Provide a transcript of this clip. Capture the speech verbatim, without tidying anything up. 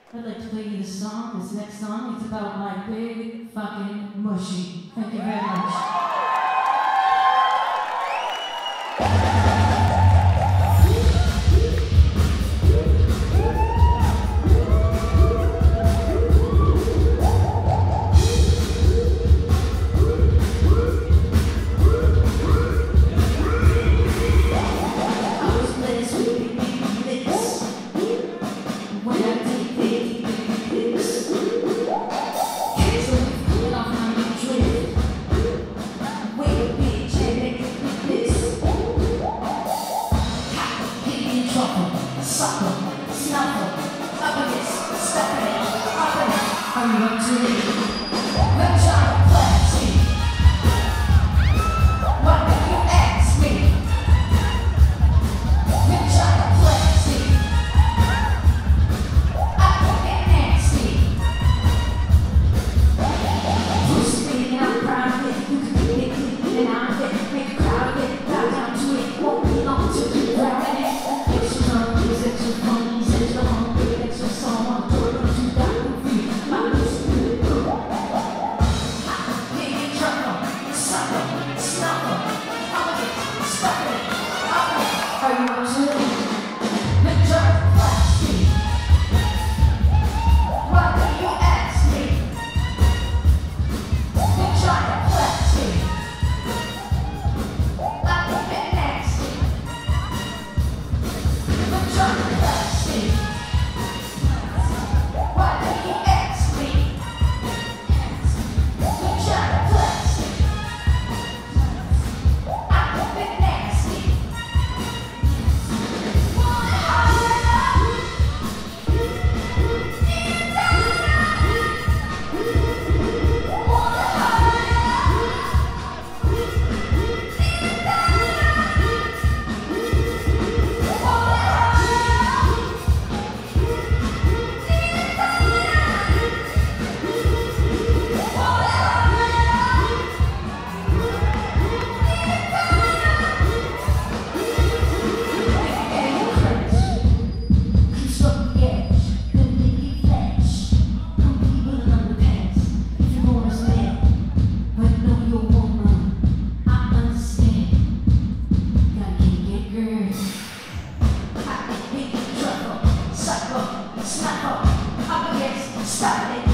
I'd like to play you this song, this next song. It's about my big fucking mushy. Thank you very much. Suckle, snuffle, up against, stepping it, up in it, are you up to it? The giant plastic. What do you ask me? The giant plastic. I can get nasty. Push me out private, you can get it clean and out of it, make a crowd of it, bow down to it, won't be long till you grab it. Are you up to it? The giant plastic. Why do you ask me? The giant plastic. I can get nasty. The giant plastic. Why do you ask me? The giant plastic. I can get nasty. Stop it.